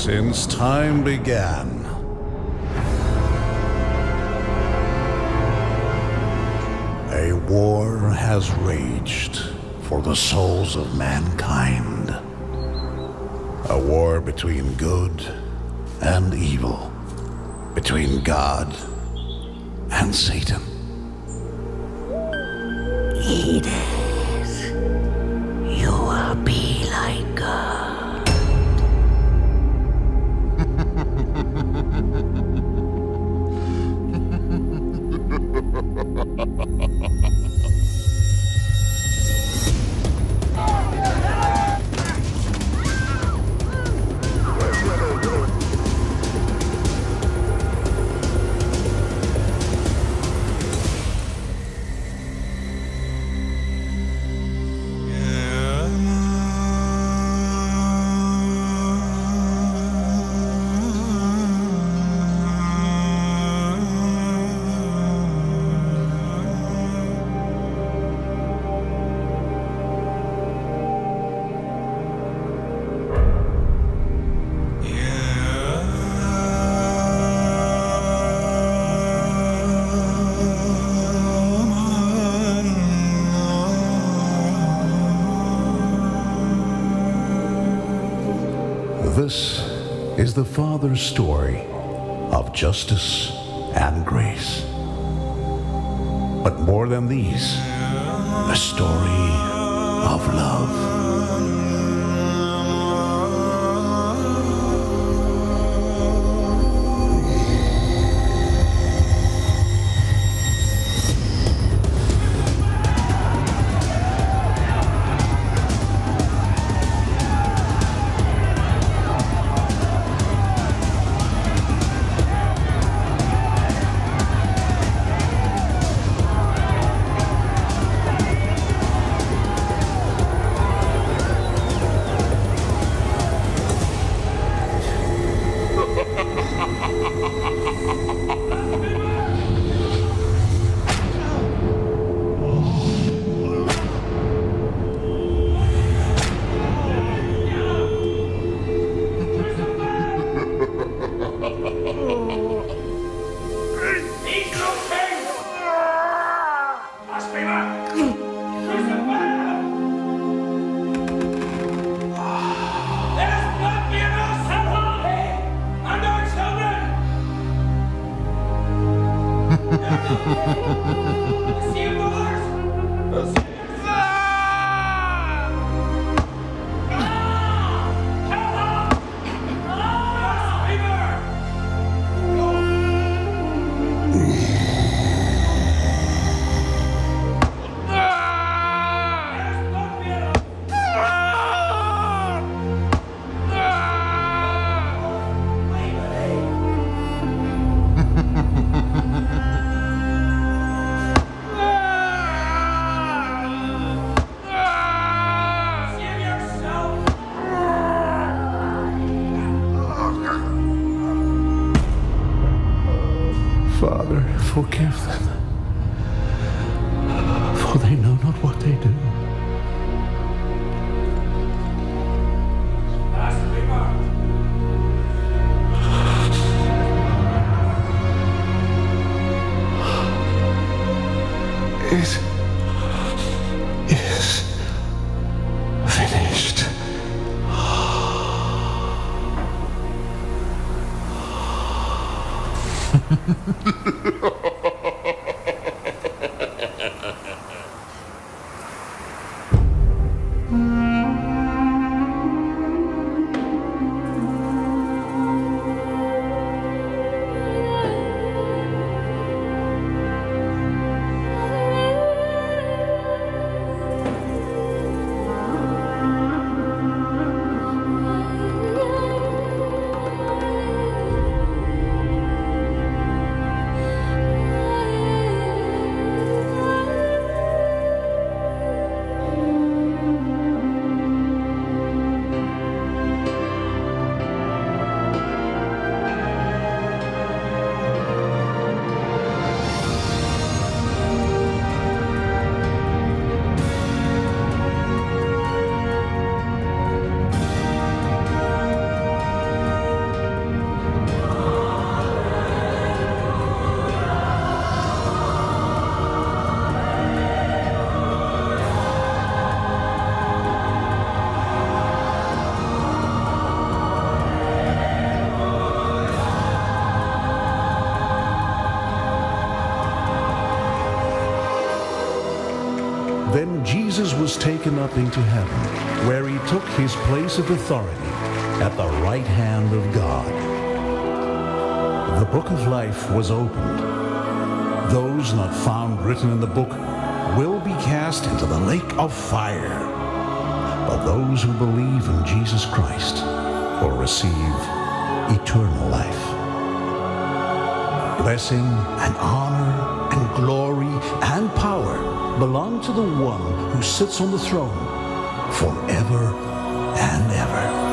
Since time began, a war has raged for the souls of mankind. A war between good and evil, between God and Satan. Edith, you will be like God. This is the Father's story of justice and grace. But more than these, a story of love. Father, forgive them, for they know not what they do. It is finished. Then Jesus was taken up into heaven, where he took his place of authority at the right hand of God. The book of life was opened. Those not found written in the book will be cast into the lake of fire. But those who believe in Jesus Christ will receive eternal life. Blessing and honor and glory and power belong to the one who sits on the throne forever and ever.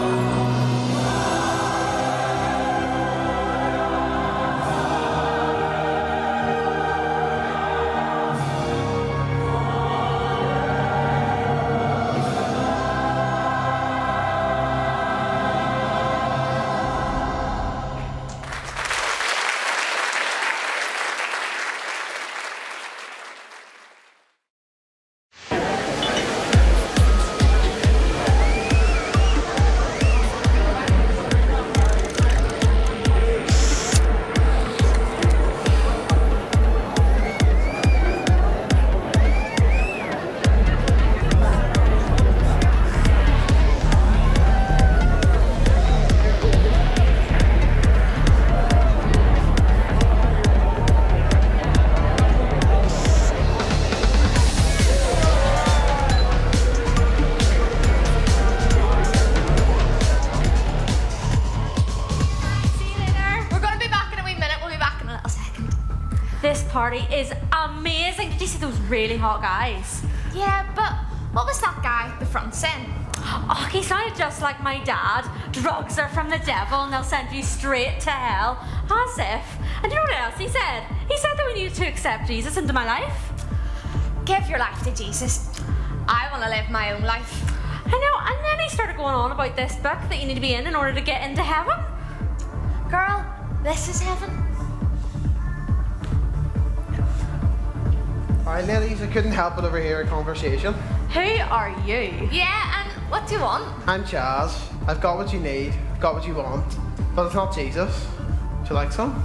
Party is amazing. Did you see those really hot guys? Yeah, but what was that guy at the front saying? Oh, he sounded just like my dad. Drugs are from the devil and they'll send you straight to hell. As if. And you know what else he said? He said that we needed to accept Jesus into my life. Give your life to Jesus. I want to live my own life. I know, and then he started going on about this book that you need to be in order to get into heaven. Girl, this is heaven. Alright, ladies, I couldn't help but overhear a conversation. Who are you? Yeah, and what do you want? I'm Chaz. I've got what you need, I've got what you want, but it's not Jesus. Do you like some?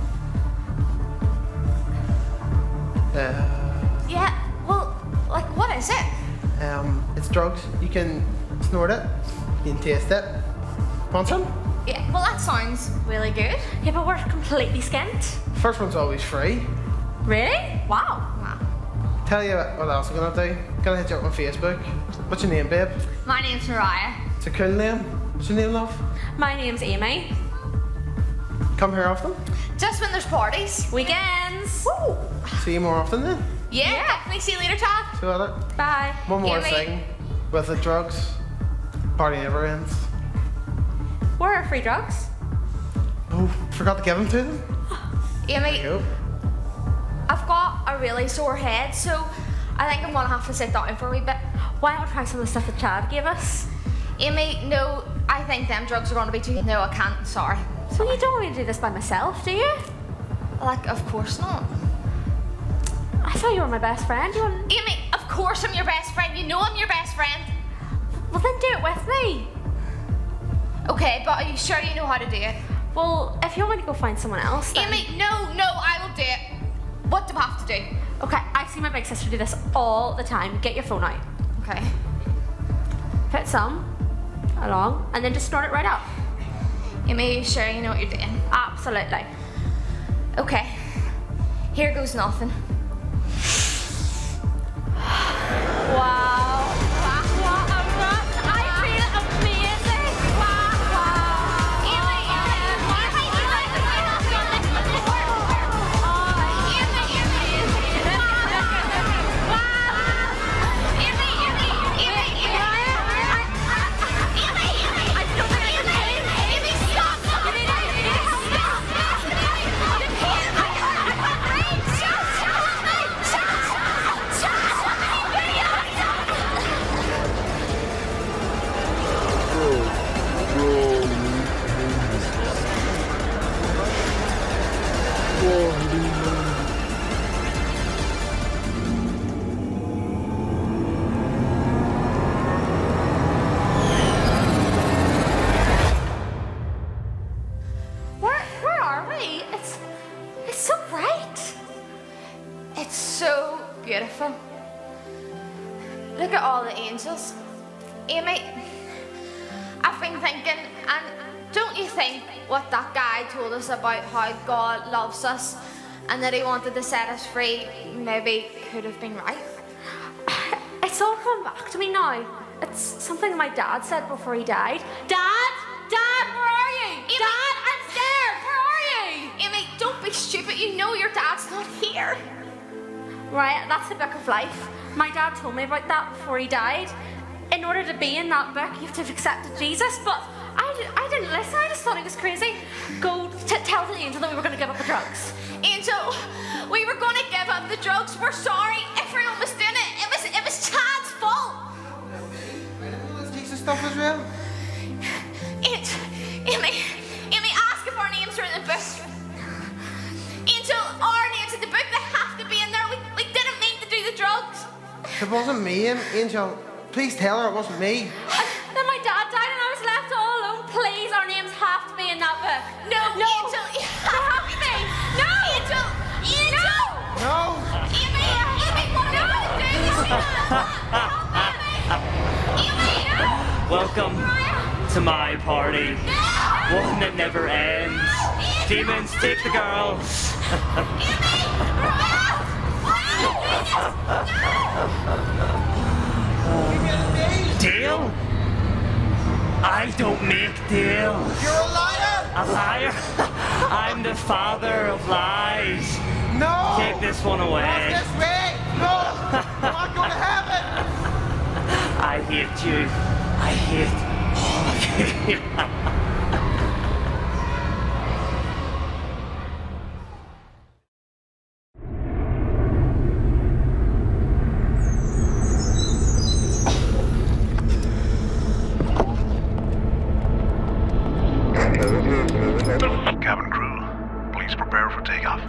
Yeah, well, like, what is it? It's drugs. You can snort it, you can taste it. Want some? Yeah, well, that sounds really good. Yeah, but we're completely skint. First one's always free. Really? Wow. Tell you what else I'm gonna do. Gonna hit you up on Facebook. What's your name, babe? My name's Mariah. It's a cool name. What's your name, love? My name's Amy. Come here often? Just when there's parties. Weekends. Woo! See you more often then? Yeah, definitely. See you later, Todd. See you later. Bye. One more Amy. thing. With the drugs, party never ends. Where are free drugs? Oh, forgot to give them to them. There Amy, you go. I've got a really sore head, so I think I'm gonna have to sit down for a wee bit. Why don't we try some of the stuff that Chad gave us? Amy, no, I think them drugs are gonna be too. No, I can't. Sorry. So you don't want me to do this by myself, do you? Like, of course not. I thought you were my best friend. You want... Amy, of course I'm your best friend. You know I'm your best friend. Well, then do it with me. Okay, but are you sure you know how to do it? Well, if you want me to go find someone else, then... Amy, no, I will do it. What do I have to do? Okay, I see my big sister do this all the time. Get your phone out. Okay. Put some along, and then just snort it right up. Amy, are you sure you know what you're doing? Absolutely. Okay. Here goes nothing. Wow. What a rush. I feel amazing. Wow. look at all the angels. Amy, I've been thinking, and don't you think what that guy told us about how God loves us and that he wanted to set us free maybe could have been right? It's all come back to me now. It's something my dad said before he died. Dad, where are you? Amy. Dad, I'm scared. Where are you? Amy, don't be stupid. You know your dad's not here. Right, that's the book of life. My dad told me about that before he died. In order to be in that book, you have to have accepted Jesus, but I didn't listen. I just thought he was crazy. Go tell the angel that we were going to give up the drugs. Angel, we were going to give up the drugs. We're sorry. Everyone was doing it. It was Chad's fault. This Jesus stuff is real. Amy, ask if our names are in the book. Angel, our names in the book, they have to be in there. We didn't mean to do the drugs. It wasn't me, Angel. Please tell her it wasn't me. Then my dad died and I was left all alone. Please, our names have to be in that book. No, Angel, you have to be. No, Angel. No. Amy, what are we going to do? Amy, no. Welcome to my party. One that never ends. Demons, take the girls. Deal? I don't make deals. You're a liar. A liar? I'm the father of lies. No. Take this one away. Not this way. No. I'm not going to heaven. I hate you. I hate all of you. Cabin crew, please prepare for takeoff.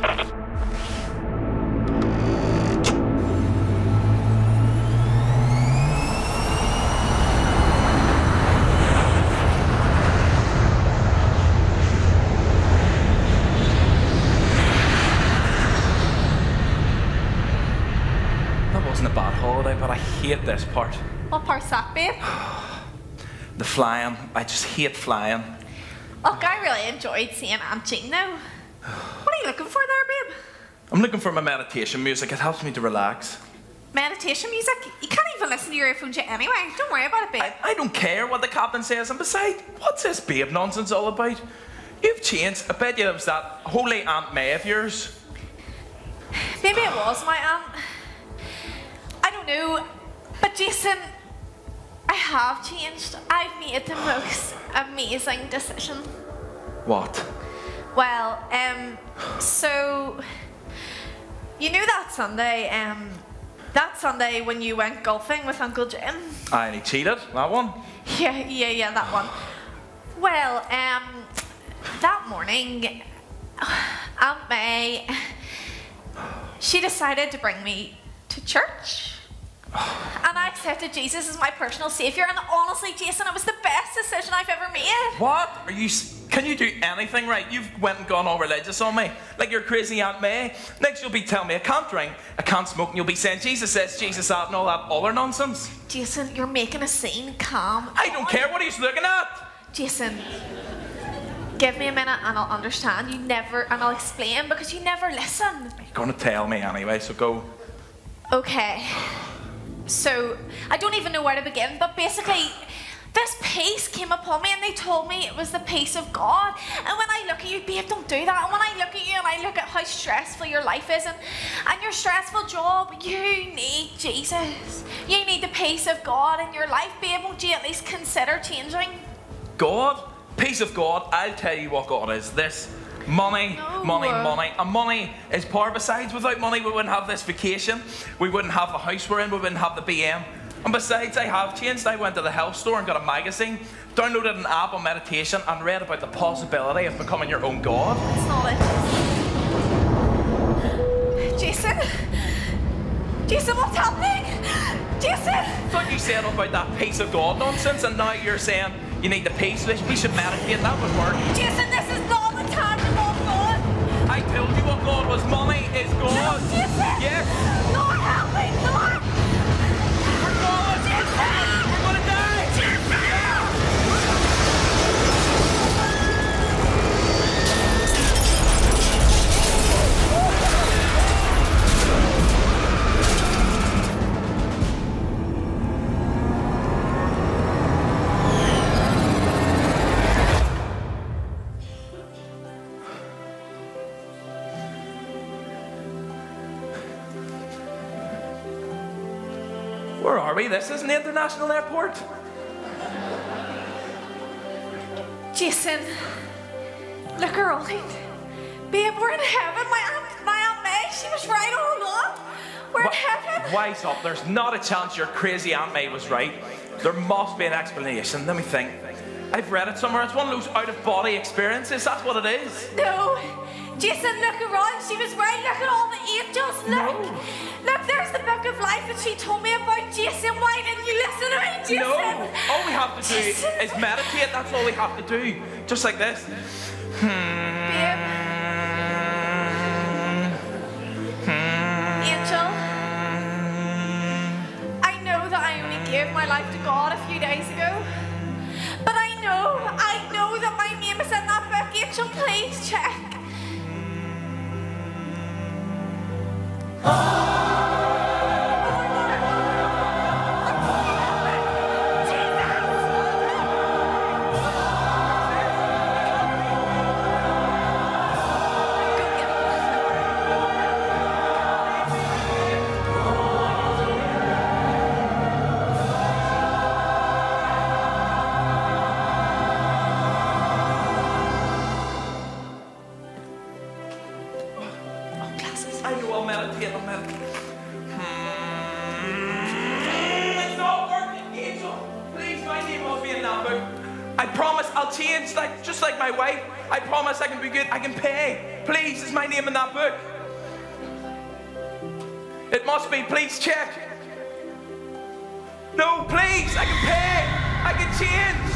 That wasn't a bad holiday, but I hate this part. What part's that, babe? The flying. I just hate flying. Look, I really enjoyed seeing Aunt Jean though. What are you looking for there, babe? I'm looking for my meditation music. It helps me to relax. Meditation music? You can't even listen to your earphones yet anyway. Don't worry about it, babe. I don't care what the captain says. And besides, what's this babe nonsense all about? You've changed. I bet you it was that holy Aunt May of yours. Maybe it was my aunt. I don't know. But Jason, I have changed. I've made the most amazing decision. What? Well, so you know that Sunday when you went golfing with Uncle Jim? I only cheated. That one. Yeah, that one. Well, that morning, Aunt May, she decided to bring me to church. And I accepted Jesus as my personal saviour, and honestly, Jason, it was the best decision I've ever made. What? Can you do anything right? You've went and gone all religious on me. Like you're crazy Aunt May. Next you'll be telling me I can't drink, I can't smoke, and you'll be saying Jesus says, Jesus that, and all that other nonsense. Jason, you're making a scene. Calm. I don't care what he's looking at. Jason, give me a minute and I'll understand. And I'll explain, because you never listen. You're gonna tell me anyway, so go. Okay. So, I don't even know where to begin, but basically, this peace came upon me and they told me it was the peace of God. And when I look at you, babe, don't do that. And when I look at you and I look at how stressful your life is and your stressful job, you need Jesus. You need the peace of God in your life, babe. Won't you at least consider changing? God? Peace of God? I'll tell you what God is. This. Money, No. money. And money is power. Besides, without money, we wouldn't have this vacation. We wouldn't have the house we're in. We wouldn't have the BM. And besides, I have changed. I went to the health store and got a magazine, downloaded an app on meditation, and read about the possibility of becoming your own God. That's not it. Jason? Jason, what's happening? Jason! Thought you said about that peace of God nonsense, and now you're saying you need the peace. We should meditate. That would work. Jason, this is not the tangible God! I told you what God was. Money is God. No, Jason! Yes. Lord, help me, Lord! We're falling. Where are we? This isn't the international airport. Jason, look around. Babe, we're in heaven. My Aunt May, she was right all along. We're in heaven. Wise up. There's not a chance your crazy Aunt May was right. There must be an explanation. Let me think. I've read it somewhere. It's one of those out-of-body experiences. That's what it is. No. Jason, look around. She was right. Look at all the angels. Look. No. Look, there's the book of life that she told me about. Jason, why didn't you listen to me, Jason? No. All we have to do is meditate. That's all we have to do. Just like this. Babe. Angel. I know that I only gave my life to God a few days ago. But I know that my name is in that book. Angel, please check. I know I'll meditate. It's not working, Angel. Please, my name must be in that book. I promise I'll change, just like my wife. I promise I can be good. I can pay. Please, is my name in that book? It must be. Please check. No, please. I can pay. I can change.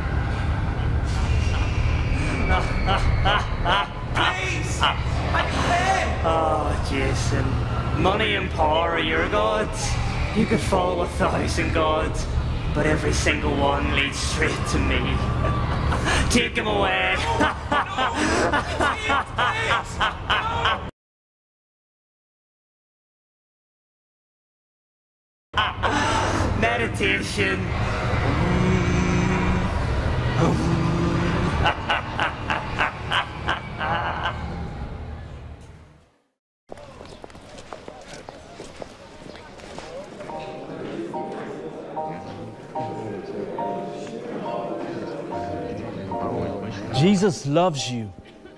Please. I can pay. Oh, Jason. Money and power are your gods. You could follow 1,000 gods, but every single one leads straight to me. Take him away. Meditation. Jesus loves you.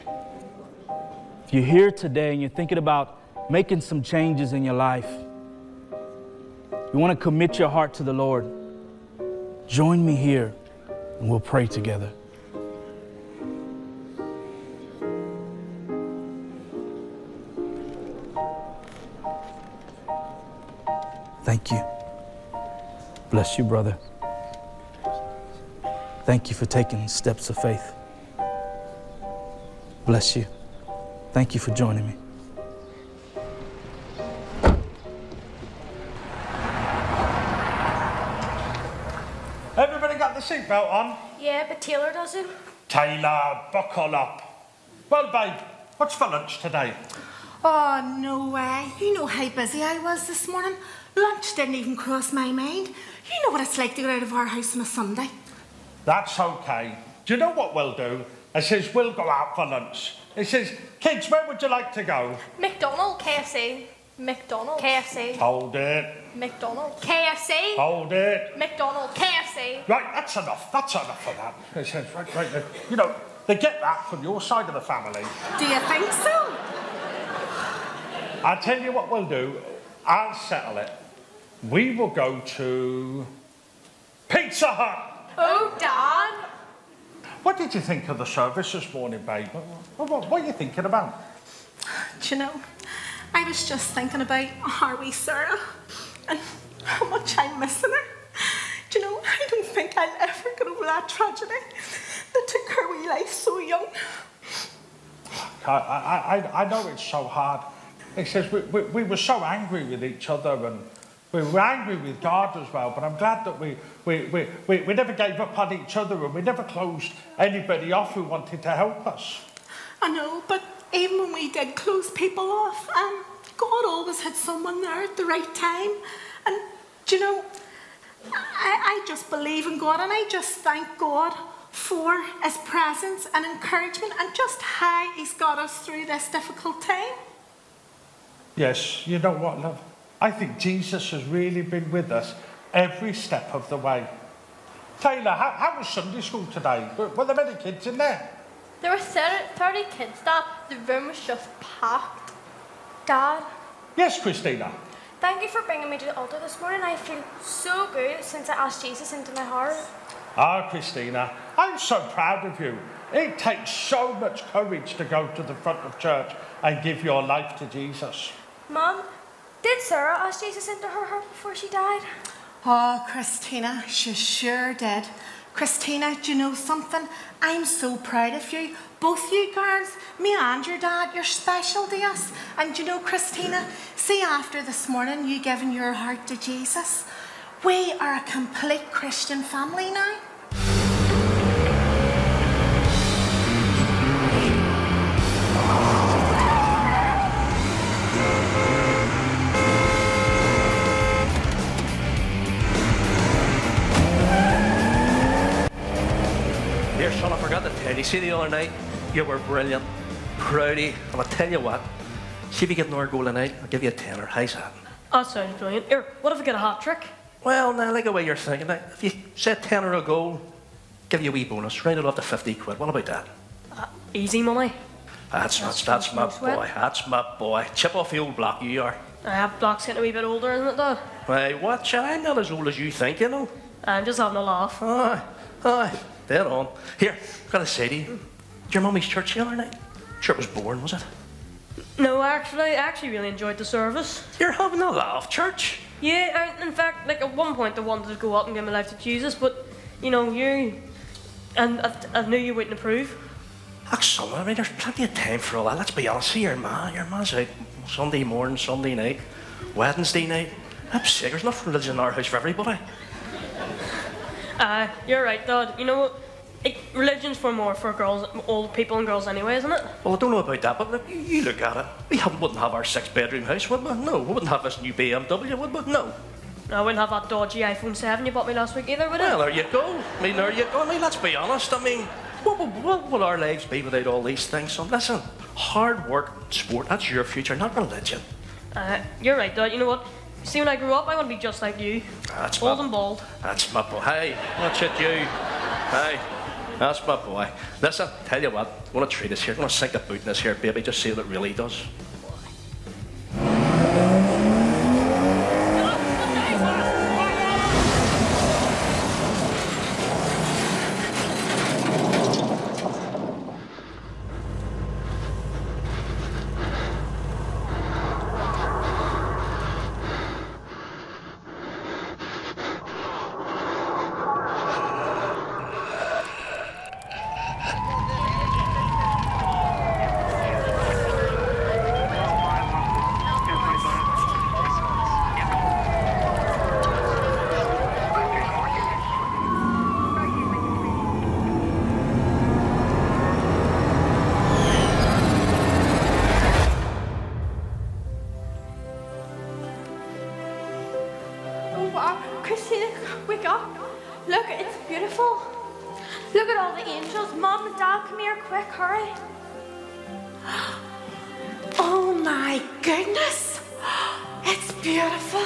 If you're here today and you're thinking about making some changes in your life, you want to commit your heart to the Lord, join me here and we'll pray together. Thank you. Bless you, brother. Thank you for taking steps of faith. Bless you. Thank you for joining me. Everybody got the seatbelt on? Yeah, but Taylor doesn't. Taylor, buckle up. Well, babe, what's for lunch today? Oh, no way. You know how busy I was this morning. Lunch didn't even cross my mind. You know what it's like to get out of our house on a Sunday. That's okay. Do you know what we'll do? It says we'll go out for lunch. It says, kids, where would you like to go? McDonald's, KFC. McDonald's, KFC. Hold it. McDonald's, KFC. Hold it. McDonald's, KFC. Right, that's enough. That's enough of that. It says, right. You know, they get that from your side of the family. Do you think so? I'll tell you what we'll do. I'll settle it. We will go to Pizza Hut. Oh, Dad. What did you think of the service this morning, babe? What are you thinking about? Do you know, I was just thinking about our wee Sarah and how much I'm missing her. Do you know, I don't think I'll ever get over that tragedy that took her wee life so young. I know it's so hard. It says we were so angry with each other and we were angry with God as well, but I'm glad that we never gave up on each other and we never closed anybody off who wanted to help us. I know, but even when we did close people off, God always had someone there at the right time. And, do you know, I just believe in God and I just thank God for his presence and encouragement and just how he's got us through this difficult time. Yes, you know what, love? I think Jesus has really been with us every step of the way. Taylor, how was Sunday school today? Were there many kids in there? There were 30 kids, Dad. The room was just packed. Dad? Yes, Christina? Thank you for bringing me to the altar this morning. I feel so good since I asked Jesus into my heart. Ah, Christina, I'm so proud of you. It takes so much courage to go to the front of church and give your life to Jesus. Mum, did Sarah ask Jesus into her heart before she died? Oh, Christina, she sure did. Christina, do you know something? I'm so proud of you. Both you girls, me and your dad, you're special to us. And do you know, Christina, see after this morning you giving your heart to Jesus, we are a complete Christian family now. Here, son, I forgot to tell you. See the other night, you were brilliant. Proud of you. And I'll tell you what, see if you get another goal tonight, I'll give you a tenner. How's that? That sounds brilliant. Here, what if I get a hat trick? Well, now, like the way you're thinking, now, if you said tenner a goal, give you a wee bonus. Round it up to 50 quid. What about that? Easy money. That's my boy. That's my boy. Chip off the old block, you are. Block's getting a wee bit older, isn't it, Dad? Hey, watch out. I'm not as old as you think, you know. I'm just having a laugh. Aye. Dead on. Here, I've got to say to you, did your mummy's church the other night? Sure it was boring, was it? No, I actually really enjoyed the service. You're having a laugh, church? Yeah, in fact, like at one point I wanted to go up and give my life to Jesus, but, you know, I knew you wouldn't approve. Son, I mean, there's plenty of time for all that. Let's be honest, see your ma's out Sunday morning, Sunday night, Wednesday night. I'm sick, there's enough religion in our house for everybody. You're right, Dad. You know, religion's more for girls, old people and girls anyway, isn't it? Well, I don't know about that, but look, you look at it. We wouldn't have our 6-bedroom house, would we? No. We wouldn't have this new BMW, would we? No. I wouldn't have that dodgy iPhone 7 you bought me last week either, would I? Well, there you go. I mean, let's be honest. I mean, what would our lives be without all these things? So listen, hard work, sport, that's your future, not religion. You're right, Dad. You know what? See, when I grew up, I want to be just like you. Old and bald. That's my boy. Hey, watch it, you. Hey, that's my boy. Listen, tell you what, I want to treat us here. I want to sink a boot in this here, baby, just see what it really does. Christina, wake up. Look, it's beautiful. Look at all the angels. Mom and Dad, come here quick, hurry. Oh my goodness. It's beautiful.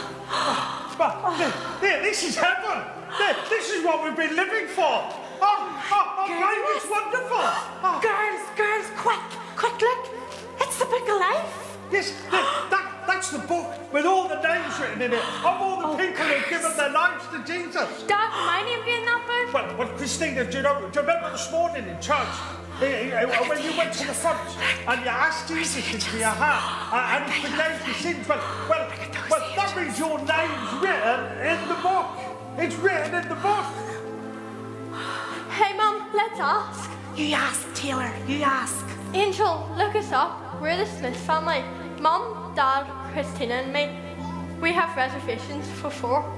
This is heaven. This is what we've been living for. Oh, it's wonderful. Girls, quick, look. It's the book of life. Yes, that's the book with all the names written in it of all the people who've given their lives to Jesus. Dad, will my name be in that book? Well, Christina, do you remember this morning in church when you went to the front and you asked Jesus into your heart and he forgave your sins? Well, that means your name's written in the book. It's written in the book. Hey, Mum, let's ask. You ask, Taylor, you ask. Angel, look us up. We're the Smith family. Mum, Dad, Christina and me. We have reservations for 4.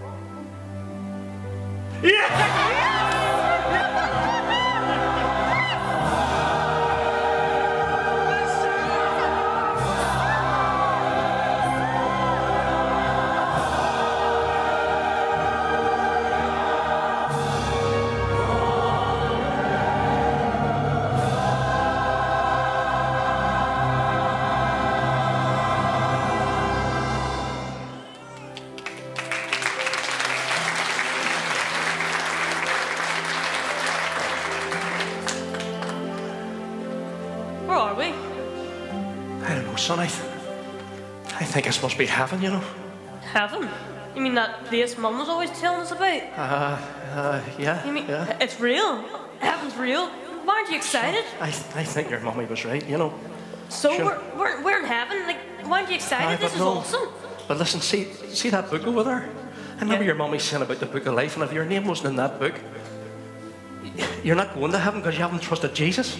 Son, I think this must be heaven, you know. Heaven? You mean that place Mum was always telling us about? Yeah. You mean yeah. it's real? Heaven's real? Why aren't you excited? I think your mummy was right, you know. So Sure. we're in heaven. Like, why aren't you excited? This is awesome. But listen, see that book over there? I remember your mummy saying about the book of life, and if your name wasn't in that book, you're not going to heaven because you haven't trusted Jesus.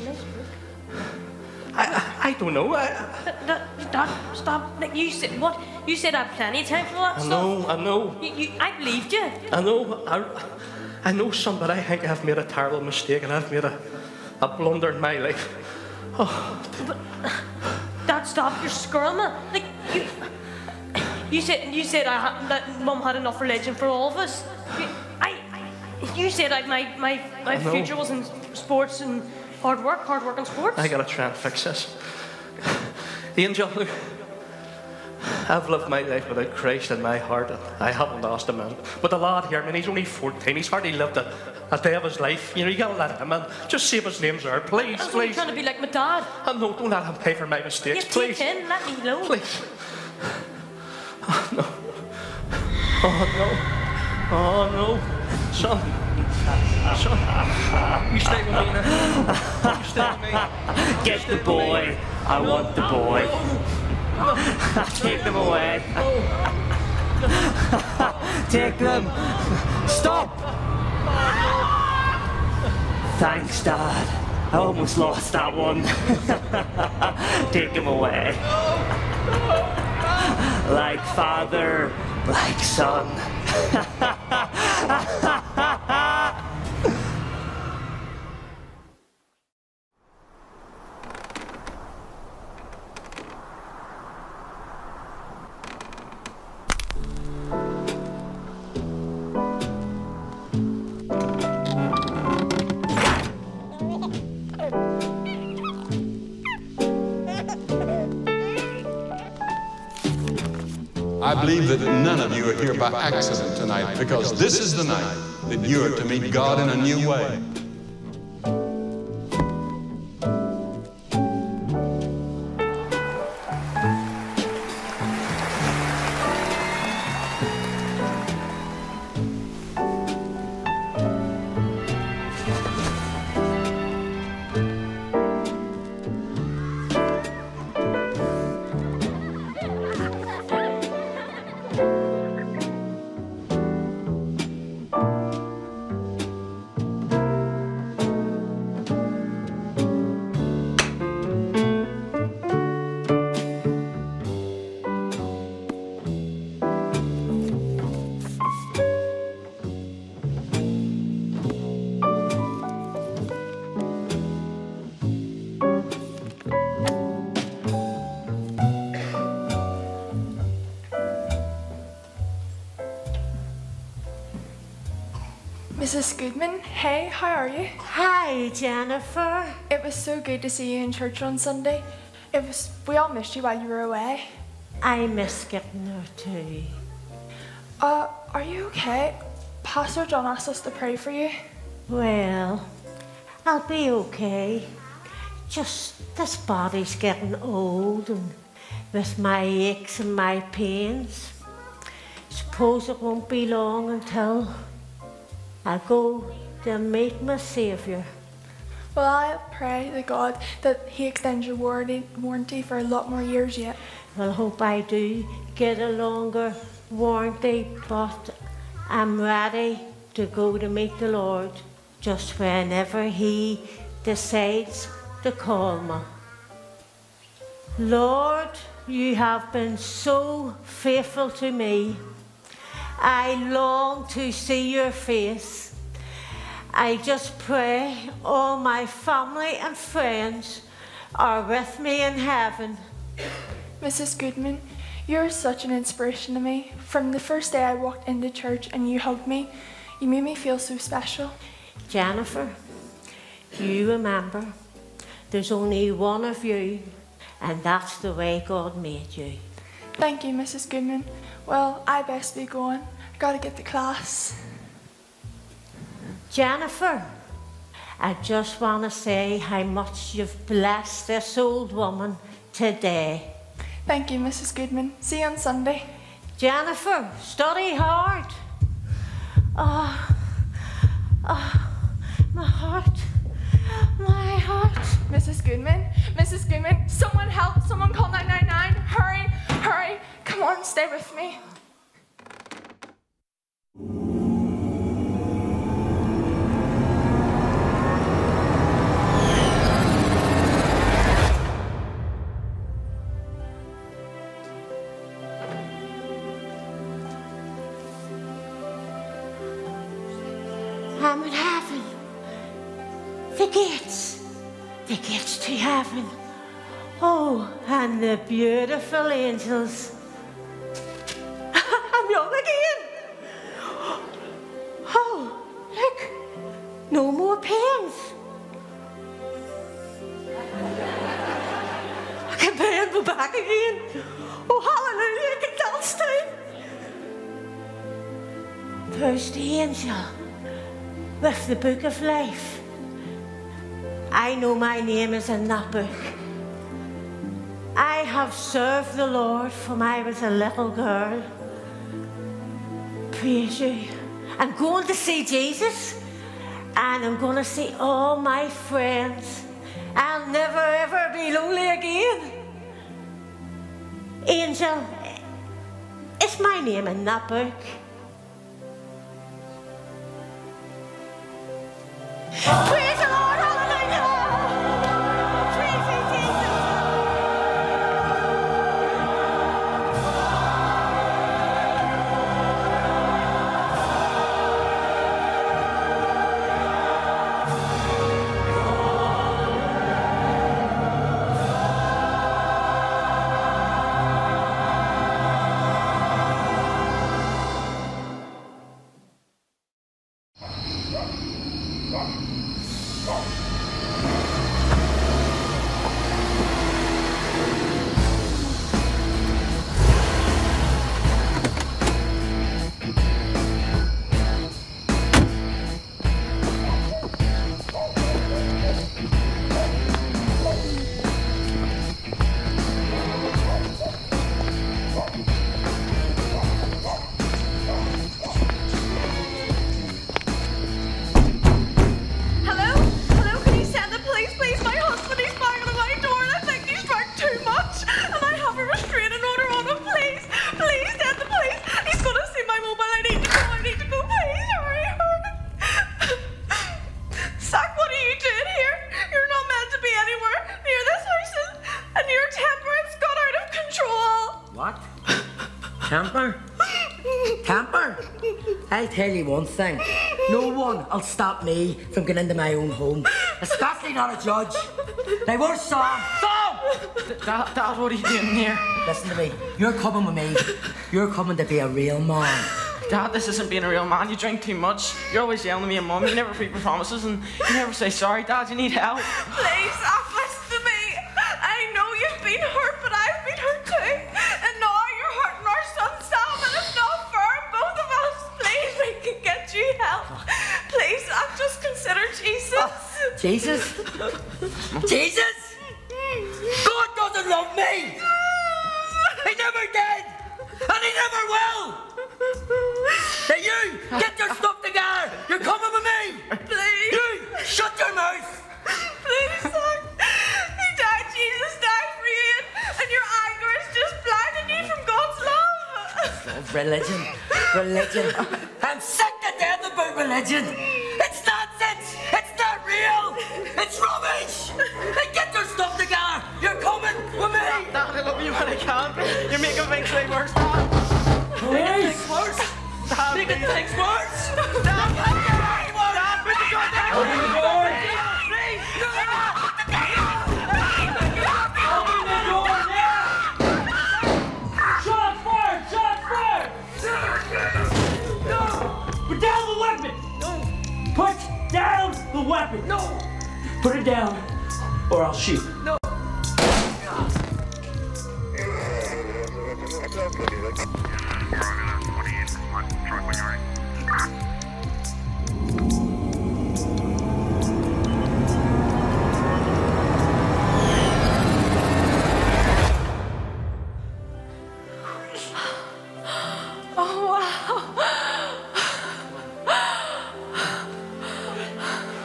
I don't know. Stop. Like, you said what? You said I had plenty of time for that stuff. I know. I believed you. I know. I know, son, but I think I've made a terrible mistake and I've made a blunder in my life. Oh. But, Dad, stop. You're squirming. Like, you said that Mum had enough religion for all of us. You said my future was in sports and hard work and sports. I gotta try and fix this. Angel, look, I've lived my life without Christ in my heart, and I haven't lost a man. But the lad here, I mean, he's only 14. He's hardly lived a day of his life. You know, you gotta let him in. Just see if his name's there, please, I'm please. trying to be like my dad. Oh, no, don't let him pay for my mistakes, please. Take him, let me alone. Please. Oh, no. Oh, no. Son, you stay with me now. You stay with me. Get the boy. I want the boy. Take them away. Take them. Stop. Thanks, Dad. I almost lost that one. Take him away. Like father, like son. I believe that none of you are here by accident tonight, because this is the night that you are to meet God in a new way. Mrs. Goodman, hey, how are you? Hi, Jennifer. It was so good to see you in church on Sunday. We all missed you while you were away. I miss getting there too. Are you okay? Pastor John asked us to pray for you. Well, I'll be okay. Just this body's getting old, and with my aches and my pains, suppose it won't be long until I go to meet my Saviour. Well, I pray to God that He extends your warranty for a lot more years yet. Well, I hope I do get a longer warranty, but I'm ready to go to meet the Lord just whenever He decides to call me. Lord, you have been so faithful to me. I long to see your face. I just pray all my family and friends are with me in heaven. Mrs. Goodman, you're such an inspiration to me. From the first day I walked into church and you hugged me, you made me feel so special. Jennifer, you remember, there's only one of you, and that's the way God made you. Thank you, Mrs. Goodman. Well, I best be going. I gotta get to class. Jennifer, I just want to say how much you've blessed this old woman today. Thank you, Mrs. Goodman. See you on Sunday. Jennifer, study hard. My heart. My heart. Mrs. Goodman, someone help, someone call 999. Hurry, come on, stay with me. I'm in heaven. The gates to heaven. Oh, and the beautiful angels. I'm young again. Oh, look, no more pains. I can bend my back again. Oh, hallelujah, I can dance too. There's the angel with the book of life. I know my name is in that book. I have served the Lord from I was a little girl. Praise you. I'm going to see Jesus, and I'm going to see all my friends. I'll never ever be lonely again. Angel, is my name in that book? Praise the Lord, hallelujah! Praise you, Jesus! I'll tell you one thing, no one will stop me from getting into my own home, especially not a judge. Now where's Sam? Sam! Dad, what are you doing here? Listen to me, you're coming with me. You're coming to be a real man. Dad, this isn't being a real man. You drink too much. You're always yelling at me and Mum. You never keep your promises and you never say sorry. Dad, you need help. Please, listen to me. I know you've been hurt, but I've been hurt too. And now you're hurting our son Sam, and it's not fair, both of us. Please, we can get you help. Please, I've just considered Jesus. Jesus? Jesus? God doesn't love me! He never did! And he never will! Now you, get your stuff together! You're coming with me! Please! You, shut your mouth! Please, son. He died, Jesus died for you, and your anger is just blinding you from God's love. Religion. I'm sick to death about religion. It's nonsense. It's not real. It's rubbish. Hey, get your stuff together. You're coming with me. Dad, I love you when I can. You're making things way worse, Dad. Making things worse? Dad, making things worse? Dad, put the gun down. Open the door. Please. Open the door now. Shots fired! Shots fired! No! Put down the weapon! No! Put down the weapon! No! Put it down, or I'll shoot. No!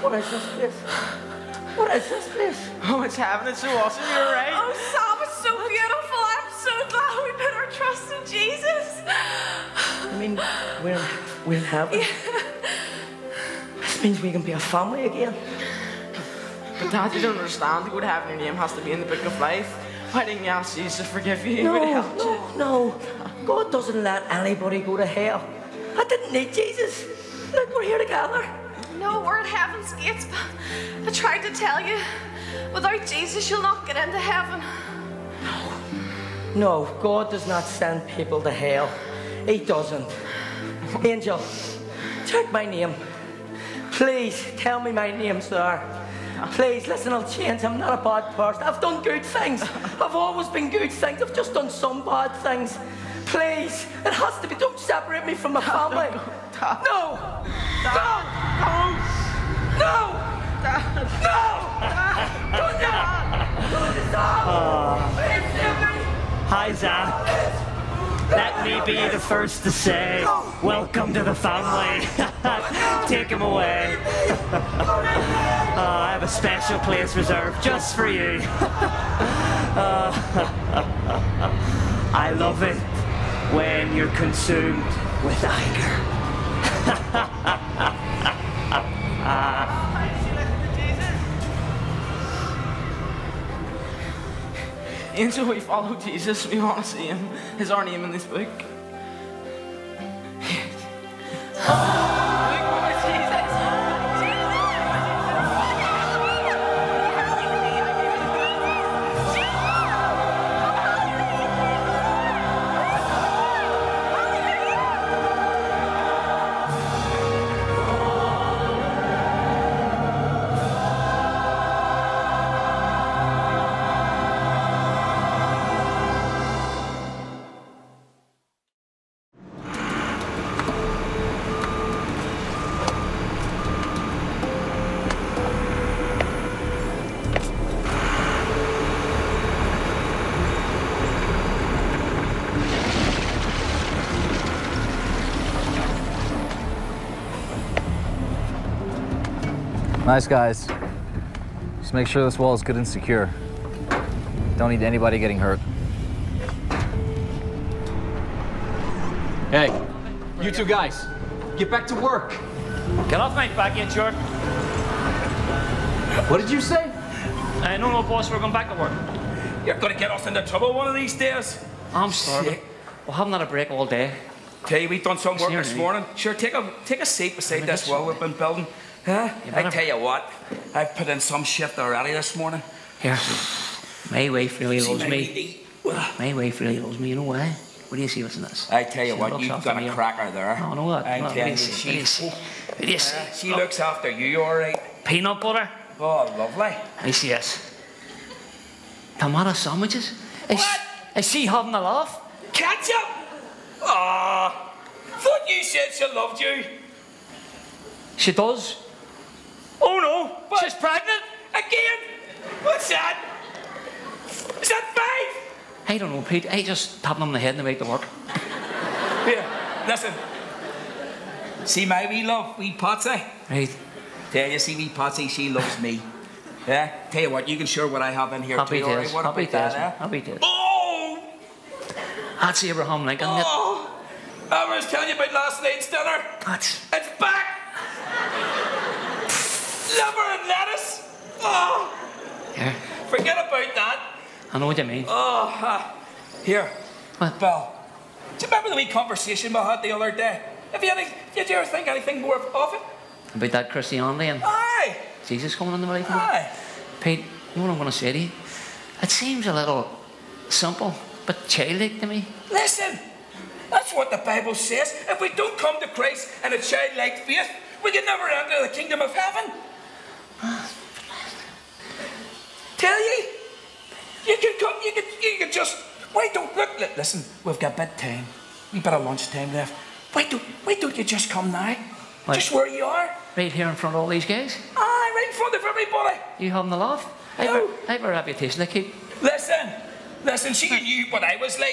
What is this place? What is this place? Oh, it's heaven. It's so awesome. You're right. Oh, Sam, it's so beautiful. I'm so glad we put our trust in Jesus. I mean, we're in heaven. This means we can be a family again. But Dad, you don't understand. To go to heaven, your name has to be in the book of life. Why didn't you ask Jesus to forgive you? He would have helped you. No. God doesn't let anybody go to hell. I didn't need Jesus. Look, we're here together. No, we're at heaven's gates, but I tried to tell you, without Jesus, you'll not get into heaven. No, God does not send people to hell. He doesn't. Angel, check my name. Please, tell me my name's there. Please, listen, I'll change. I'm not a bad person. I've done good things. I've always been good things. I've just done some bad things. Please, it has to be. Don't separate me from my family. No! No! No! Hi, Zach. Let me be the first to say, welcome to the family. Take him away. I have a special place reserved just for you. I love it when you're consumed with anger. Until we follow Jesus, we want to see him. Is our name in this book? Nice, guys. Just make sure this wall is good and secure. Don't need anybody getting hurt. Hey, you two guys, get back to work. Get off my back end, short. What did you say? No, boss, we're going back to work. You're going to get us into trouble one of these days. I'm starving. We haven't had a break all day. Tell you, we've done some work this morning. Sure, take a seat beside this wall we've been building. Huh? I tell you what, I've put in some shift already this morning. Here, my wife really loves me. My wife really loves me, you know why? What do you see what's in this? I tell you what, you've got a cracker there. No, no, what? I tell you, she looks after you, all right. Peanut butter. Oh, lovely. I see this. Tomato sandwiches. Is she having a laugh? Ketchup! Ah, thought you said she loved you. She does. Oh no, what? She's pregnant. Again? What's that? Is that 5? I don't know, Pete. I just tap them on the head and they make it work. Here, listen. See my wee love, wee Patsy? Right. Tell you, see wee Patsy, she loves me. Yeah? Tell you what, you can share what I have in here Happy too. days. Right? What Happy about that, days. eh? Happy days. Oh! That's Abraham Lincoln. Oh! I was telling you about last night's dinner. What? It's back! Liver and lettuce! Oh! Here. Forget about that. I know what you mean. Oh, here. What? Bill, do you remember the wee conversation we had the other day? Did you ever think anything more of it? About that Christianity and Aye. Jesus coming in the life? Aye. Pete, you know what I'm going to say to you? It seems a little simple, but childlike to me. Listen, that's what the Bible says. If we don't come to Christ in a childlike faith, we can never enter the kingdom of heaven. Tell you can come, you can just, why don't, listen, we've got a bit of time, we bit of lunch time left. Why don't you just come now? What? Just where you are. Right here in front of all these guys? Aye, right in front of everybody. You having the laugh? No. I have a reputation to keep. Listen, she knew what I was like.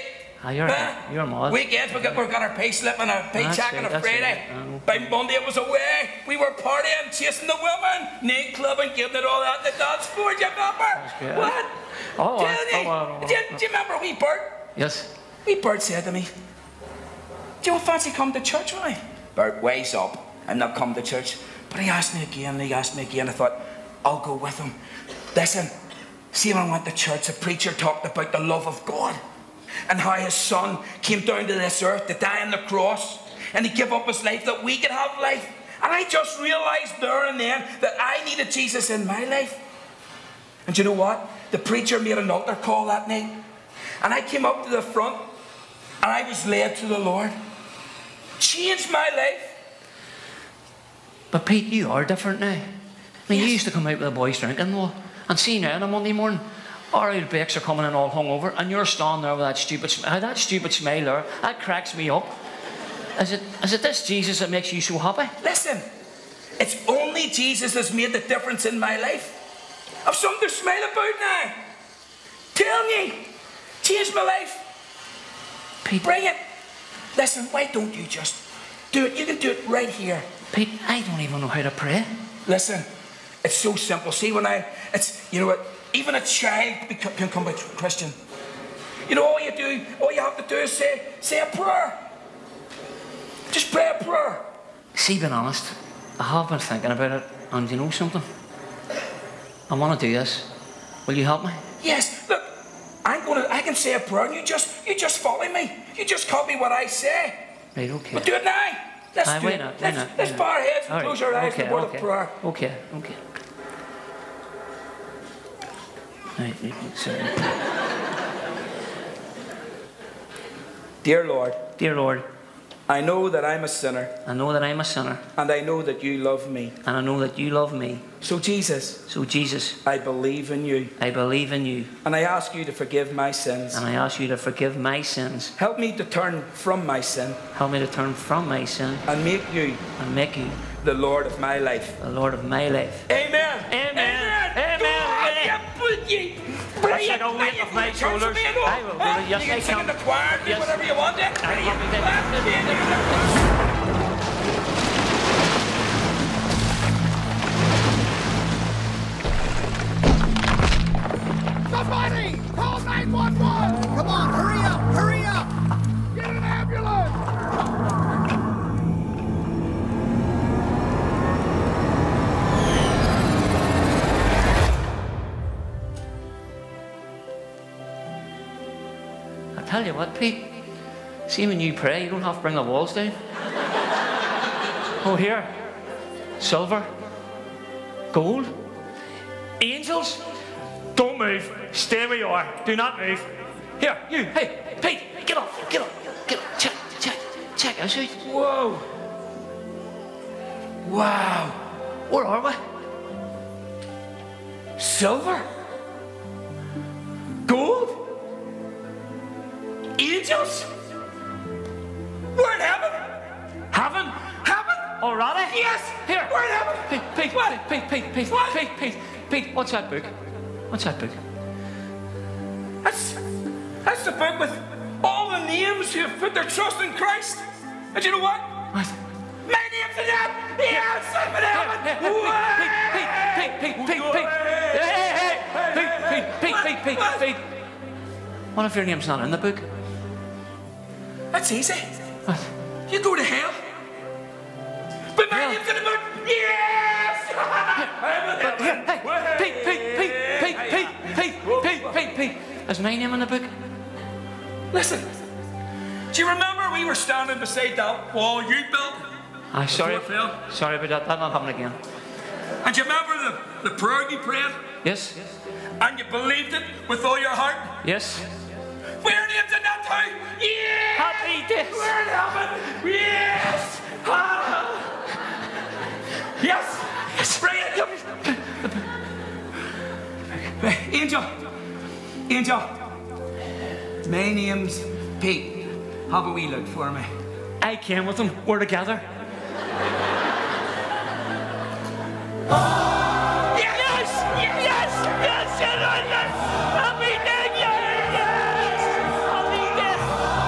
You're mad. Weekends we got our pay slip and our paycheck on a Friday. By Monday it was away. We were partying, chasing the women, nightclub and giving it all out the dance floor. Do you remember? What? Do you remember wee Bert? Yes. Wee Bert said to me, "Do you fancy come to church with me?" Bert, wise up. I'm not coming to church. But he asked me again. I thought, I'll go with him. Listen, see, when I went to church, the preacher talked about the love of God and how his son came down to this earth to die on the cross, and he gave up his life that we could have life. And I just realised there and then that I needed Jesus in my life. And you know what? The preacher made an altar call that night, and I came up to the front and I was led to the Lord. Changed my life. But Pete, you are different now. I mean, you used to come out with the boys drinking, though, and see now on a Monday morning, our old bakes are coming in all hungover, and you're standing there with that stupid smile there. That cracks me up. Is it this Jesus that makes you so happy? Listen, it's only Jesus that's made the difference in my life. I've something to smile about now. Tell me, changed my life. Pete. Bring it. Listen, why don't you just do it? You can do it right here. Pete, I don't even know how to pray. Listen, it's so simple. See, you know what? Even a child can become a Christian. You know, all you have to do is say a prayer. Just pray a prayer. See, being honest, I have been thinking about it, and you know something? I want to do this. Will you help me? Yes. Look, I can say a prayer, and you just follow me. You just copy what I say. Right. Okay. But do it now. Let's do it. Let's bow our heads and close our eyes and word of prayer. Okay. Right, sorry. Dear Lord, I know that I'm a sinner. And I know that you love me. So Jesus, I believe in you. And I ask you to forgive my sins. Help me to turn from my sin. And make you the Lord of my life. Amen. That's like a weight off my shoulders. I will do it. Yes, I can. Sing in the choir, do whatever you want. Somebody, call 911. Come on, hurry up. Get an ambulance. Tell you what, Pete, see when you pray, you don't have to bring the walls down. Oh, here, silver, gold, angels. Don't move. Stay where you are. Do not move. Here, you. Hey, Pete, get up. Check us out. Whoa. Wow. Where are we? Silver, gold, angels. We're in heaven. Heaven? Already? Yes. Here. We're in heaven. Pete, what's that book? That's the book with all the names who have put their trust in Christ. And you know what? What? My name's in heaven. Yes, I'm in heaven. Pete. What if your name's not in the book? That's easy. What? You go to hell. But my name's in the book. Yes! Pete. Is my name in the book? Listen. Do you remember we were standing beside that wall you built? Sorry about that. That'll not happen again. And do you remember the prayer you prayed? Yes. And you believed it with all your heart? Yes. We're named in that town. Yes! Happy days. We're in heaven. Yes! Yes! Bring it. Angel. My name's Pete. Have a wee look for me. I came with him. We're together. Yes! Happy New Year! Yes! Happy New Year!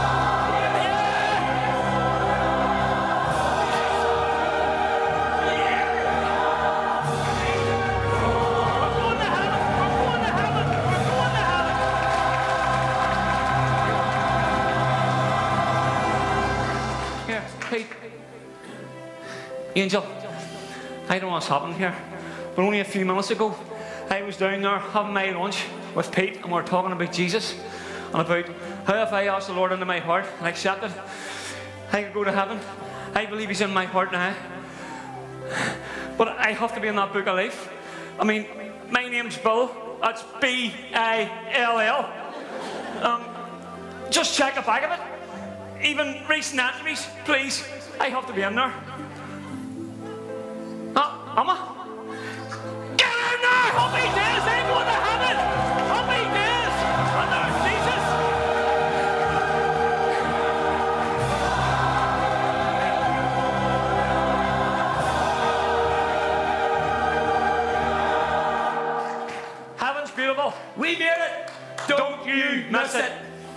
Angel, I don't know what's happening here, but only a few minutes ago, I was down there having my lunch with Pete, and we were talking about Jesus and about how if I asked the Lord into my heart and accepted, I could go to heaven. I believe He's in my heart now. But I have to be in that book of life. I mean, my name's Bill. That's B-I-L-L. Just check the back of it. Even recent entries, please. I have to be in there. Emma? Get in there! Happy days! I'm going to heaven! Happy days! And there's Jesus! Heaven's beautiful. We made it. Don't you miss it.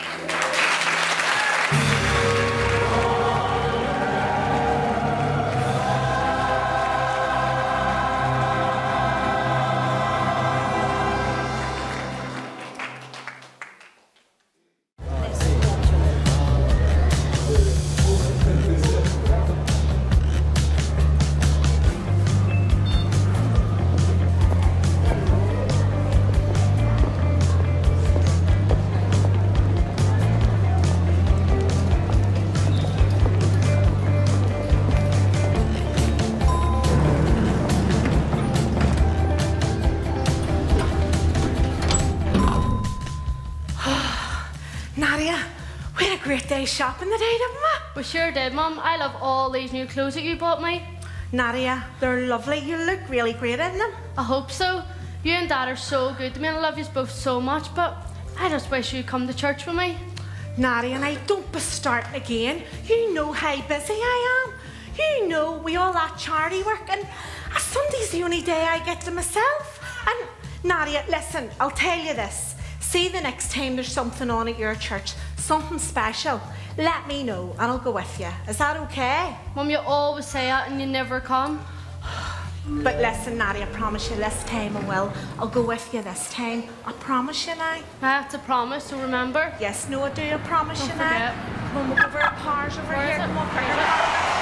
Shopping the day, didn't we? We sure did, Mum. I love all these new clothes that you bought me. Nadia, they're lovely. You look really great in them. I hope so. You and Dad are so good to me and I love you both so much, but I just wish you'd come to church with me. Nadia and I, don't be starting again. You know how busy I am. You know, we all that charity work, and Sunday's the only day I get to myself. And Nadia, listen, I'll tell you this. See, the next time there's something on at your church, something special, let me know and I'll go with you. Is that okay? Mum, you always say that and you never come. But listen, Nadia, I promise you this time I will. I'll go with you this time. I promise you now. That's a promise, so remember? Yes, no, I do. I promise Don't you forget. now. Come on, we'll give her a pars over Where here. is it? Come on, Where bring is her it?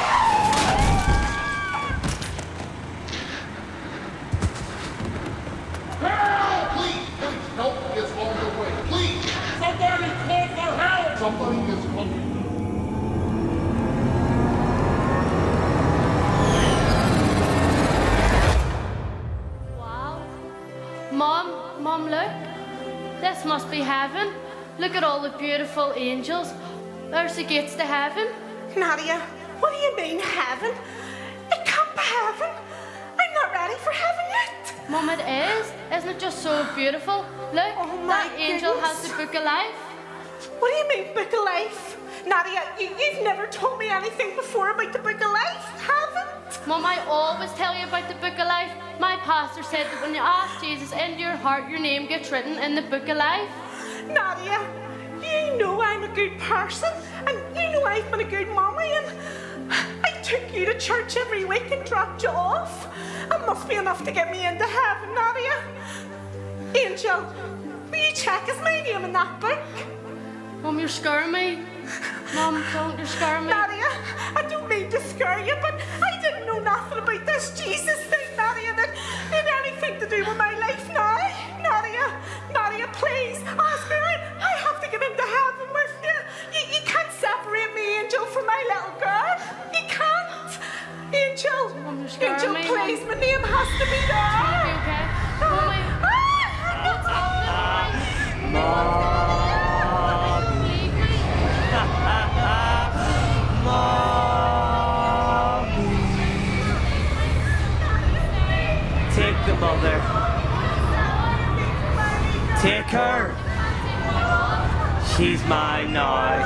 Help! Please, help is on the way. Please, somebody call for help! Somebody is coming. Wow. Mum, look. This must be heaven. Look at all the beautiful angels. There's the gates to heaven. Nadia, what do you mean heaven? It can't be heaven. I'm not ready for heaven yet. Mum, it is. Isn't it just so beautiful? Look, that angel has the book of life. What do you mean, book of life? Nadia, you've never told me anything before about the book of life, haven't? Mum, I always tell you about the book of life. My pastor said that when you ask Jesus into your heart, your name gets written in the book of life. Nadia, you know I'm a good person, and you know I've been a good mommy, and I took you to church every week and dropped you off. It must be enough to get me into heaven, Nadia. Angel, will you check is my name in that book? Mum, you're scaring me. Mum, don't, you're scaring me. Nadia, I don't mean to scare you, but I didn't know nothing about this Jesus thing, Nadia, that had anything to do with my life now. Nadia, please, ask me. I have to get into heaven with you. You can't separate me, Angel, from my little girl. You can't. Angel, Mum, you're scaring Angel, me. please, my name has to be there. Are you okay? Mummy. What's happening? Mommy. Take the mother. Take her. She's mine now.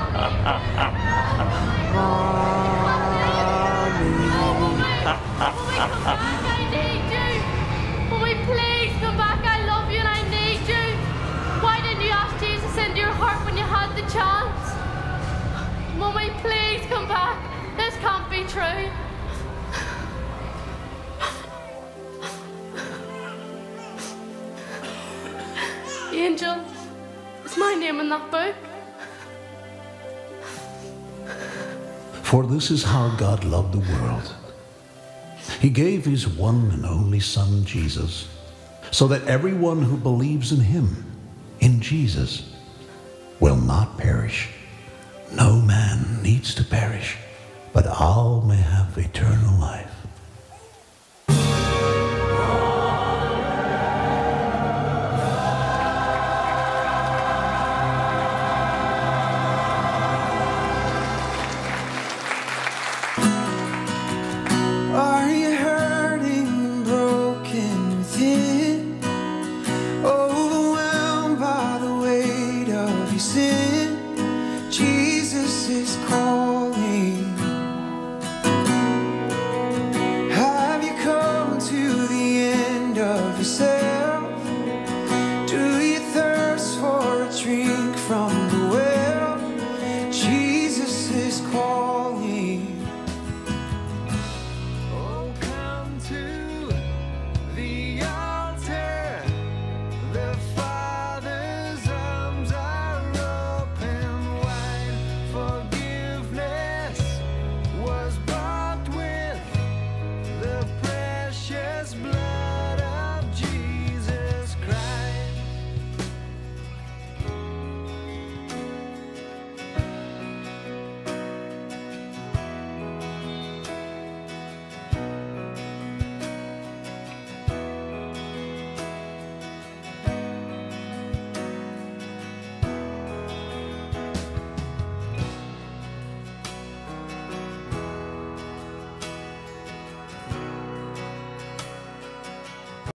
I need you. Mummy, please come back. I love you and I need you. Why didn't you ask Jesus into your heart when you had the chance? Mummy, please come back. This can't be true. Angel, is my name in that book? For this is how God loved the world, He gave his one and only Son, Jesus, so that everyone who believes in him, in Jesus, will not perish. No man needs to perish, but all may have eternal life.